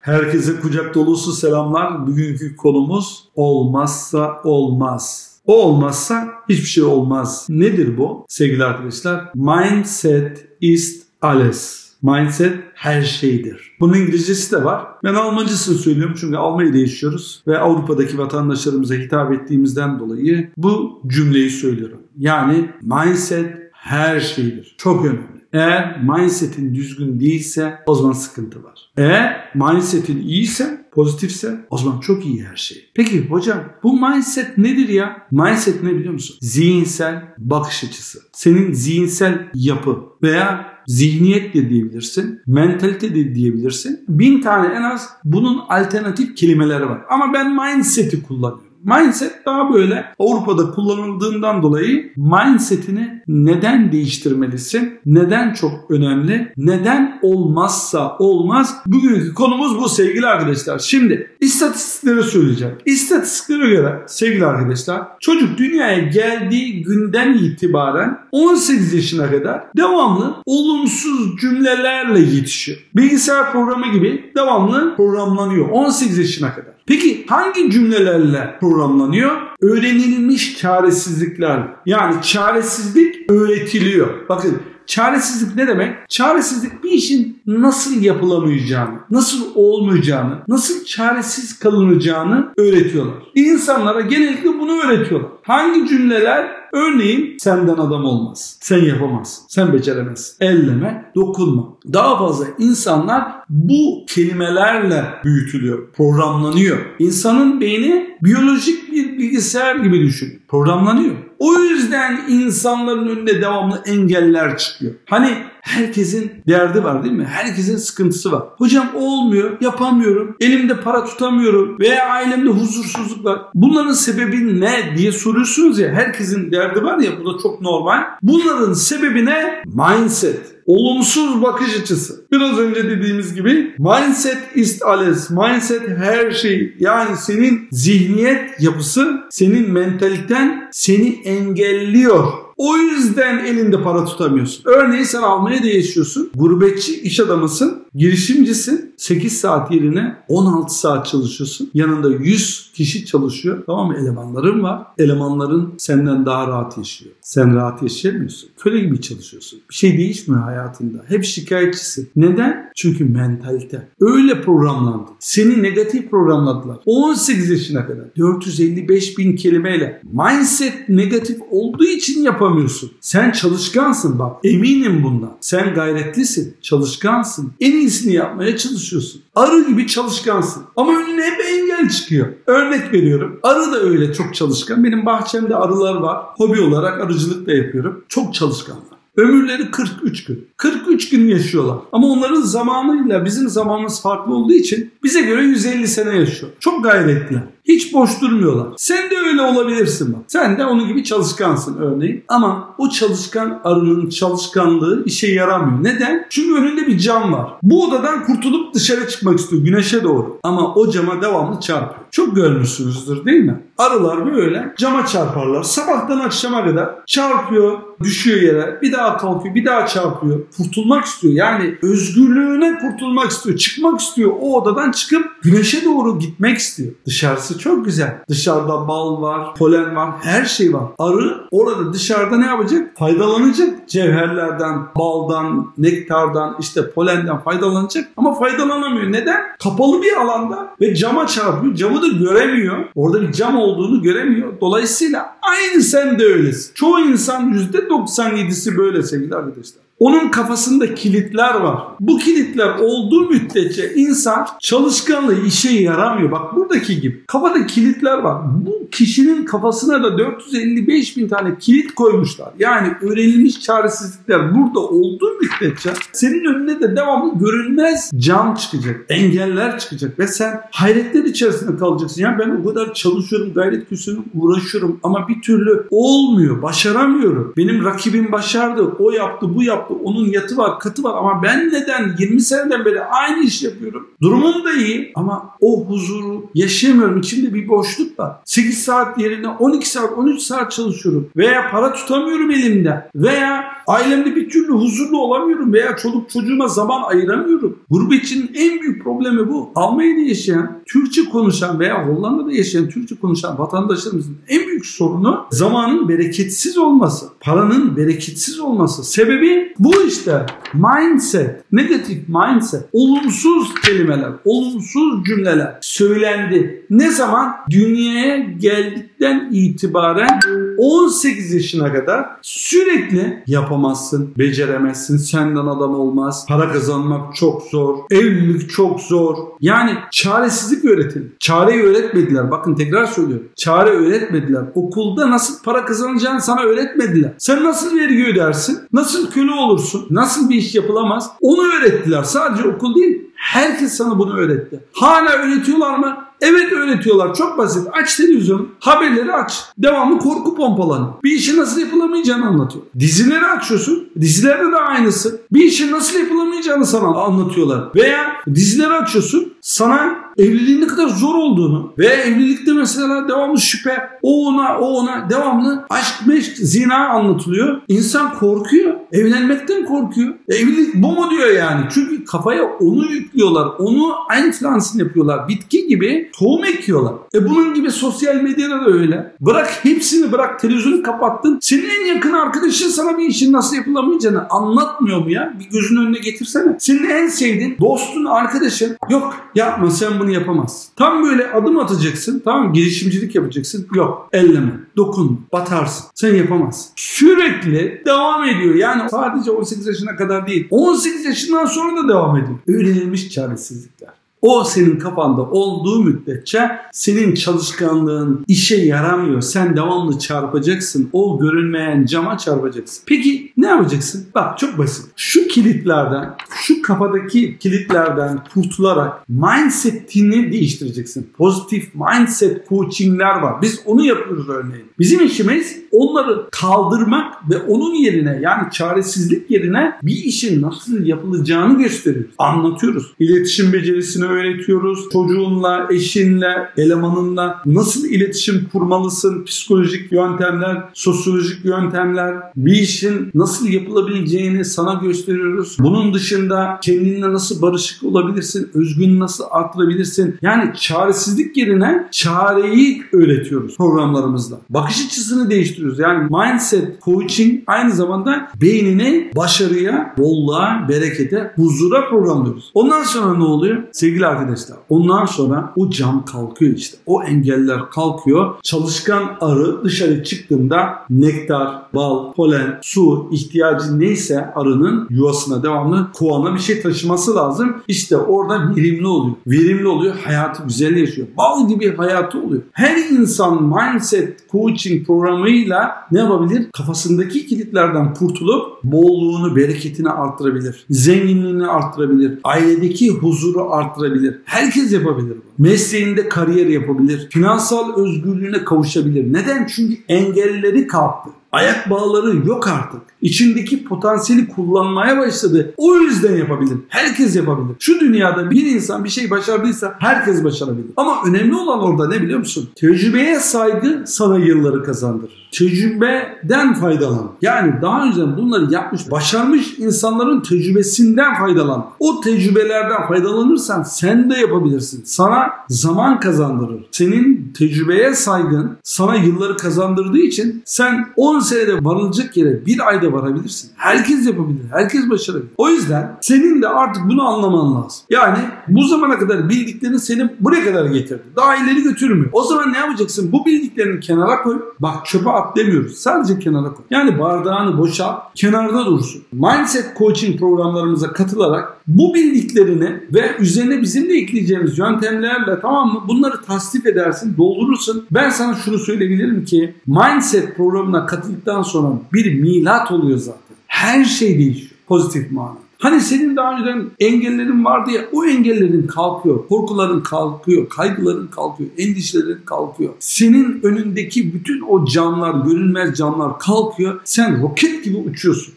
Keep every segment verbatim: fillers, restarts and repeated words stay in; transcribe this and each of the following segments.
Herkese kucak dolusu selamlar. Bugünkü konumuz olmazsa olmaz. O olmazsa hiçbir şey olmaz. Nedir bu sevgili arkadaşlar? Mindset ist alles. Mindset her şeydir. Bunun İngilizcesi de var. Ben Almancasını söylüyorum çünkü Almanya'da yaşıyoruz ve Avrupa'daki vatandaşlarımıza hitap ettiğimizden dolayı bu cümleyi söylüyorum. Yani mindset her şeydir. Çok önemli. Eğer mindsetin düzgün değilse o zaman sıkıntı var. Eğer mindsetin iyiyse, pozitifse o zaman çok iyi her şey. Peki hocam bu mindset nedir ya? Mindset ne biliyor musun? Zihinsel bakış açısı. Senin zihinsel yapı veya zihniyet de diyebilirsin, mentalite de diyebilirsin. Bin tane en az bunun alternatif kelimeleri var. Ama ben mindset'i kullanıyorum. Mindset daha böyle Avrupa'da kullanıldığından dolayı mindset'ini neden değiştirmelisin? Neden çok önemli? Neden olmazsa olmaz? Bugünkü konumuz bu sevgili arkadaşlar. Şimdi istatistikleri söyleyeceğim. İstatistiklere göre sevgili arkadaşlar çocuk dünyaya geldiği günden itibaren on sekiz yaşına kadar devamlı olumsuz cümlelerle yetişiyor. Bilgisayar programı gibi devamlı programlanıyor on sekiz yaşına kadar. Peki hangi cümlelerle programlanıyor? Öğrenilmiş çaresizliklerle. Yani çaresizlik öğretiliyor. Bakın çaresizlik ne demek? Çaresizlik bir işin nasıl yapılamayacağını, nasıl olmayacağını, nasıl çaresiz kalınacağını öğretiyorlar. İnsanlara genellikle bunu öğretiyorlar. Hangi cümleler? Örneğin senden adam olmaz. Sen yapamazsın. Sen beceremezsin. Elleme, dokunma. Daha fazla insanlar bu kelimelerle büyütülüyor, programlanıyor. İnsanın beyni biyolojik bir bilgisayar gibi düşün. Programlanıyor. O yüzden insanların önünde devamlı engeller çıkıyor. Hani herkesin derdi var değil mi? Herkesin sıkıntısı var. Hocam olmuyor, yapamıyorum, elimde para tutamıyorum veya ailemde huzursuzluk var. Bunların sebebi ne diye soruyorsunuz ya. Herkesin derdi var ya, bu da çok normal. Bunların sebebi ne? Mindset. Olumsuz bakış açısı. Biraz önce dediğimiz gibi mindset ist alles. Mindset her şey. Yani senin zihniyet yapısı, senin mentaliten seni engelliyor. O yüzden elinde para tutamıyorsun. Örneğin sen Almanya'da yaşıyorsun. Gurbetçi iş adamısın. Girişimcisin. sekiz saat yerine on altı saat çalışıyorsun. Yanında yüz kişi çalışıyor. Tamam mı? Elemanların var. Elemanların senden daha rahat yaşıyor. Sen rahat yaşayamıyorsun. Köle gibi çalışıyorsun. Bir şey değişmiyor hayatında. Hep şikayetçisin. Neden? Çünkü mentalite. Öyle programlandı. Seni negatif programladılar. on sekiz yaşına kadar dört yüz elli beş bin kelimeyle mindset negatif olduğu için yapamıyorsun. Sen çalışkansın bak. Eminim bundan. Sen gayretlisin. Çalışkansın. En iyisini yapmaya çalışıyorsun. Arı gibi çalışkansın. Ama önüne hep engel çıkıyor. Örnek veriyorum. Arı da öyle çok çalışkan. Benim bahçemde arılar var. Hobi olarak arıcılık da yapıyorum. Çok çalışkanlar. Ömürleri kırk üç gün. kırk üç gün yaşıyorlar. Ama onların zamanıyla bizim zamanımız farklı olduğu için bize göre yüz elli sene yaşıyor. Çok gayretliler. Hiç boş durmuyorlar. Sen de öyle olabilirsin bak. Sen de onun gibi çalışkansın örneğin. Ama o çalışkan arının çalışkanlığı işe yaramıyor. Neden? Çünkü önünde bir cam var. Bu odadan kurtulup dışarı çıkmak istiyor güneşe doğru. Ama o cama devamlı çarpıyor. Çok görmüşsünüzdür değil mi? Arılar böyle cama çarparlar. Sabahtan akşama kadar çarpıyor, düşüyor yere. Bir daha kalkıyor, bir daha çarpıyor. Kurtulmak istiyor. Yani özgürlüğüne kurtulmak istiyor. Çıkmak istiyor. O odadan çıkıp güneşe doğru gitmek istiyor. Dışarısı çok güzel. Dışarıda bal var, polen var, her şey var. Arı orada dışarıda ne yapacak? Faydalanacak. Cevherlerden, baldan, nektardan, işte polenden faydalanacak. Ama faydalanamıyor. Neden? Kapalı bir alanda ve cama çarpıyor. Camı da göremiyor. Orada bir cam olduğunu göremiyor. Dolayısıyla aynı sen de öylesin. Çoğu insan yüzde doksan yedisi böyle sevgili arkadaşlar. Onun kafasında kilitler var. Bu kilitler olduğu müddetçe insan çalışkanlığı işe yaramıyor. Bak buradaki gibi. Kafada kilitler var. Bu kişinin kafasına da dört yüz elli beş bin tane kilit koymuşlar. Yani öğrenilmiş çaresizlikler burada olduğu müddetçe senin önüne de devamlı görünmez cam çıkacak. Engeller çıkacak ve sen hayretler içerisinde kalacaksın. Yani ben o kadar çalışıyorum, gayret gösteriyorum, uğraşıyorum ama bir türlü olmuyor. Başaramıyorum. Benim rakibim başardı. O yaptı, bu yaptı. yaptı. Onun yatı var, katı var ama ben neden yirmi seneden beri aynı iş yapıyorum? Durumum da iyi ama o huzuru yaşayamıyorum. İçimde bir boşluk var. sekiz saat yerine on iki saat, on üç saat çalışıyorum. Veya para tutamıyorum elimde. Veya ailemde bir türlü huzurlu olamıyorum. Veya çoluk çocuğuma zaman ayıramıyorum. Gurbetçinin en büyük problemi bu. Almanya'da yaşayan, Türkçe konuşan veya Hollanda'da yaşayan Türkçe konuşan vatandaşlarımızın en büyük sorunu zamanın bereketsiz olması. Paranın bereketsiz olması. Sebebi bu işte. Mindset. Negatif mindset. Olumsuz kelimeler, olumsuz cümleler söylendi. Ne zaman? Dünyaya geldikten itibaren on sekiz yaşına kadar sürekli yapamazsın, beceremezsin, senden adam olmaz, para kazanmak çok zor, evlilik çok zor. Yani çaresizlik öğretildi. Çareyi öğretmediler. Bakın tekrar söylüyorum. Çare öğretmediler. Okulda nasıl para kazanacağını sana öğretmediler. Sen nasıl vergi ödersin? Nasıl köle olursun? Nasıl bir iş yapılamaz? Onu öğrettiler. Sadece okul değil. Herkes sana bunu öğretti. Hala öğretiyorlar mı? Evet öğretiyorlar. Çok basit. Aç televizyonu. Haberleri aç. Devamlı korku pompalanıyor. Bir işin nasıl yapılamayacağını anlatıyor. Dizileri açıyorsun. Dizilerde de aynısı. Bir işin nasıl yapılamayacağını sana anlatıyorlar. Veya dizileri açıyorsun. Sana evliliğin ne kadar zor olduğunu ve evlilikte mesela devamlı şüphe, o ona, o ona devamlı aşk, meşk, zina anlatılıyor. İnsan korkuyor. Evlenmekten korkuyor. Evlilik bu mu diyor yani. Çünkü kafaya onu yüklüyorlar. Onu enflansın yapıyorlar. Bitki gibi tohum ekiyorlar. E bunun gibi sosyal medyada da öyle. Bırak hepsini bırak. Televizyonu kapattın. Senin en yakın arkadaşın sana bir işin nasıl yapılamayacağını anlatmıyor mu ya? Bir gözünün önüne getirsene. Senin en sevdiğin dostun, arkadaşın yok yapma sen bunu yapamazsın. Tam böyle adım atacaksın. Tamam girişimcilik yapacaksın. Yok elleme. Dokun. Batarsın. Sen yapamazsın. Sürekli devam ediyor. Yani sadece on sekiz yaşına kadar değil. on sekiz yaşından sonra da devam ediyor. Öğrenilmiş çaresizlikler. O senin kafanda olduğu müddetçe senin çalışkanlığın işe yaramıyor. Sen devamlı çarpacaksın. O görünmeyen cama çarpacaksın. Peki ne yapacaksın? Bak çok basit. Şu kilitlerden, şu kafadaki kilitlerden kurtularak mindset'ini değiştireceksin. Pozitif mindset coaching'ler var. Biz onu yapıyoruz örneğin. Bizim işimiz onları kaldırmak ve onun yerine yani çaresizlik yerine bir işin nasıl yapılacağını gösteriyoruz. Anlatıyoruz. İletişim becerisini öğretiyoruz. Çocuğunla, eşinle, elemanınla nasıl iletişim kurmalısın? Psikolojik yöntemler, sosyolojik yöntemler, bir işin nasıl yapılabileceğini sana gösteriyoruz. Bunun dışında kendinle nasıl barışık olabilirsin? Özgün nasıl arttırabilirsin? Yani çaresizlik yerine çareyi öğretiyoruz programlarımızda. Bakış açısını değiştiriyoruz. Yani mindset coaching aynı zamanda beynini başarıya, bolluğa, berekete, huzura programlıyoruz. Ondan sonra ne oluyor? Sevgili arkadaşlar, ondan sonra o cam kalkıyor işte. O engeller kalkıyor. Çalışkan arı dışarı çıktığında nektar, bal, polen, su ihtiyacı neyse arının yuvasına devamlı kovana bir şey taşıması lazım. İşte orada verimli oluyor. Verimli oluyor. Hayatı güzel yaşıyor. Bal gibi hayatı oluyor. Her insan mindset coaching programıyla ne yapabilir? Kafasındaki kilitlerden kurtulup bolluğunu, bereketini arttırabilir. Zenginliğini arttırabilir. Ailedeki huzuru arttırabilir. Herkes yapabilir bunu. Mesleğinde kariyer yapabilir. Finansal özgürlüğüne kavuşabilir. Neden? Çünkü engelleri kalktı. Ayak bağları yok artık. İçindeki potansiyeli kullanmaya başladı. O yüzden yapabilir. Herkes yapabilir. Şu dünyada bir insan bir şey başardıysa herkes başarabilir. Ama önemli olan orada ne biliyor musun? Tecrübeye saygı sana yılları kazandırır. Tecrübeden faydalan. Yani daha önce bunları yapmış, başarmış insanların tecrübesinden faydalan. O tecrübelerden faydalanırsan sen de yapabilirsin. Sana zaman kazandırır. Senin tecrübeye saygın sana yılları kazandırdığı için sen on senede varılacak yere bir ayda varabilirsin. Herkes yapabilir. Herkes başarabilir. O yüzden senin de artık bunu anlaman lazım. Yani bu zamana kadar bildiklerini seni buraya kadar getirdi. Daha ileri götürmüyor. O zaman ne yapacaksın? Bu bildiklerini kenara koy. Bak çöpe at demiyoruz. Sadece kenara koy. Yani bardağını boşalt. Kenarda dursun. Mindset coaching programlarımıza katılarak bu bildiklerini ve üzerine bizim de ekleyeceğimiz yöntemlerle tamam mı? Bunları tasdif edersin, doldurursun. Ben sana şunu söyleyebilirim ki mindset programına katıldıktan sonra bir milat oluyor zaten. Her şey değişiyor. Pozitif manada. Hani senin daha önceden engellerin vardı ya, o engellerin kalkıyor, korkuların kalkıyor, kaygıların kalkıyor, endişelerin kalkıyor. Senin önündeki bütün o camlar, görünmez camlar kalkıyor. Sen roket gibi uçuyorsun.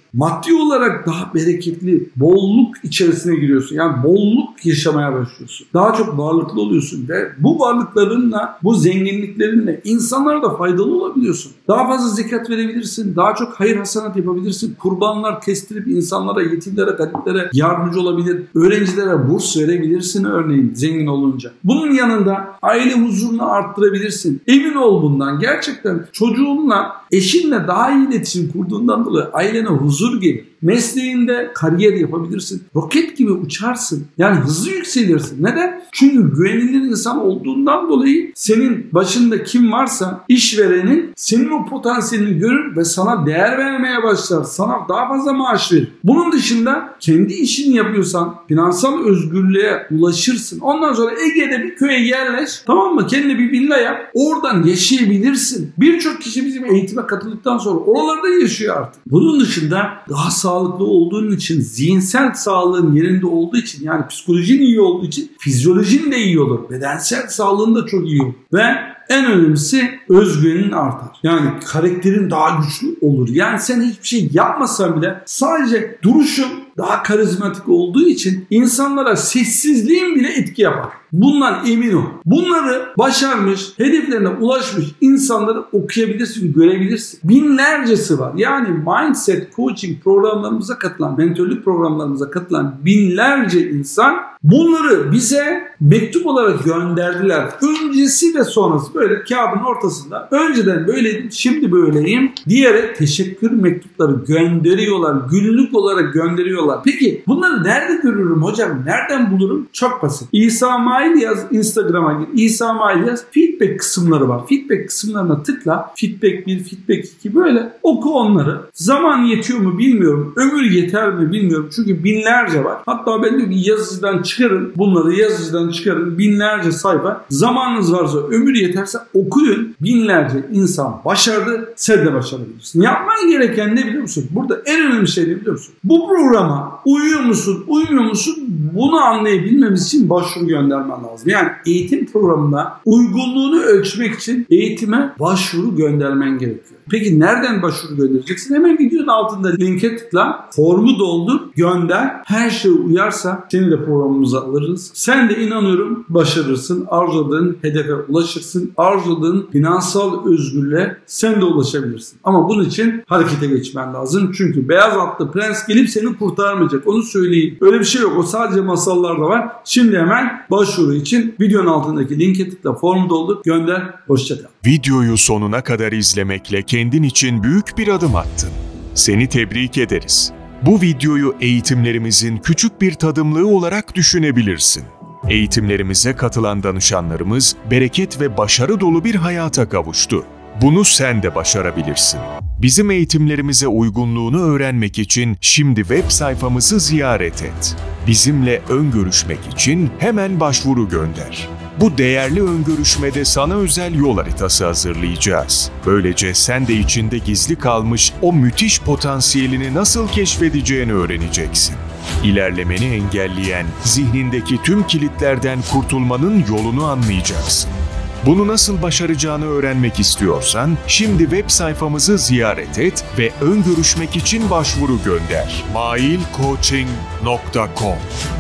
Maddi olarak daha bereketli, bolluk içerisine giriyorsun. Yani bolluk yaşamaya başlıyorsun. Daha çok varlıklı oluyorsun ve bu varlıklarınla, bu zenginliklerinle insanlara da faydalı olabiliyorsun. Daha fazla zekat verebilirsin, daha çok hayır hasenat yapabilirsin. Kurbanlar kestirip insanlara, yetimlere, gariplere yardımcı olabilir. Öğrencilere burs verebilirsin örneğin zengin olunca. Bunun yanında aile huzurunu arttırabilirsin. Emin ol bundan. Gerçekten çocuğunla, eşinle daha iyi iletişim kurduğundan dolayı ailene huzur gelir. Mesleğinde kariyer yapabilirsin. Roket gibi uçarsın. Yani hızlı yükselirsin. Neden? Çünkü güvenilir insan olduğundan dolayı senin başında kim varsa işverenin senin o potansiyelini görür ve sana değer vermeye başlar. Sana daha fazla maaş verir. Bunun dışında kendi işini yapıyorsan finansal özgürlüğe ulaşırsın. Ondan sonra Ege'de bir köye yerleş. Tamam mı? Kendine bir villa yap. Oradan yaşayabilirsin. Birçok kişi bizim eğitime katıldıktan sonra oralarda yaşıyor artık. Bunun dışında daha sağlıklı olduğun için, zihinsel sağlığın yerinde olduğu için, yani psikolojin iyi olduğu için fizyolojin de iyi olur. Bedensel sağlığın da çok iyi olur. Ve en önemlisi özgüvenin artar. Yani karakterin daha güçlü olur. Yani sen hiçbir şey yapmasan bile sadece duruşun daha karizmatik olduğu için insanlara sessizliğin bile etki yapar. Bundan emin ol. Bunları başarmış, hedeflerine ulaşmış insanları okuyabilirsin, görebilirsin. Binlercesi var. Yani mindset coaching programlarımıza katılan, mentörlük programlarımıza katılan binlerce insan bunları bize mektup olarak gönderdiler. Öncesi ve sonrası böyle kağıdın ortasında önceden böyleydim, şimdi böyleyim diyerek teşekkür mektupları gönderiyorlar. Günlük olarak gönderiyorlar. Peki bunları nerede görürüm hocam? Nereden bulurum? Çok basit. İsa Mail yaz, Instagram'a gir. İsa Mail yaz. Feedback kısımları var. Feedback kısımlarına tıkla. Feedback bir, feedback iki böyle. Oku onları. Zaman yetiyor mu bilmiyorum. Ömür yeter mi bilmiyorum. Çünkü binlerce var. Hatta ben diyorum ki yazıcıdan çıkarın. Bunları yazıcıdan çıkarın. Binlerce sayfa. Zamanınız varsa, ömür yeterse okuyun. Binlerce insan başardı. Sen de başarabilirsin. Yapman gereken ne biliyor musun? Burada en önemli şey ne biliyor musun? Bu programa uyuyor musun, uymuyor musun? Bunu anlayabilmemiz için başvuru göndermen lazım. Yani eğitim programına uygunluğunu ölçmek için eğitime başvuru göndermen gerekiyor. Peki nereden başvuru göndereceksin? Hemen videonun altında linke tıkla, formu doldur, gönder. Her şey uyarsa seni de programımıza alırız. Sen de inanıyorum başarırsın. Arzuladığın hedefe ulaşırsın. Arzuladığın finansal özgürlüğe sen de ulaşabilirsin. Ama bunun için harekete geçmen lazım. Çünkü beyaz atlı prens gelip seni kurtarmayacak. Onu söyleyeyim. Öyle bir şey yok. O sadece masallarda var. Şimdi hemen başvuru için videonun altındaki linke tıkla, formu doldur, gönder. Hoşça kal. Videoyu sonuna kadar izlemekle kendin için büyük bir adım attın. Seni tebrik ederiz. Bu videoyu eğitimlerimizin küçük bir tadımlığı olarak düşünebilirsin. Eğitimlerimize katılan danışanlarımız bereket ve başarı dolu bir hayata kavuştu. Bunu sen de başarabilirsin. Bizim eğitimlerimize uygunluğunu öğrenmek için şimdi web sayfamızı ziyaret et. Bizimle ön görüşmek için hemen başvuru gönder. Bu değerli ön görüşmede sana özel yol haritası hazırlayacağız. Böylece sen de içinde gizli kalmış o müthiş potansiyelini nasıl keşfedeceğini öğreneceksin. İlerlemeni engelleyen zihnindeki tüm kilitlerden kurtulmanın yolunu anlayacaksın. Bunu nasıl başaracağını öğrenmek istiyorsan şimdi web sayfamızı ziyaret et ve ön görüşmek için başvuru gönder. mail coaching nokta com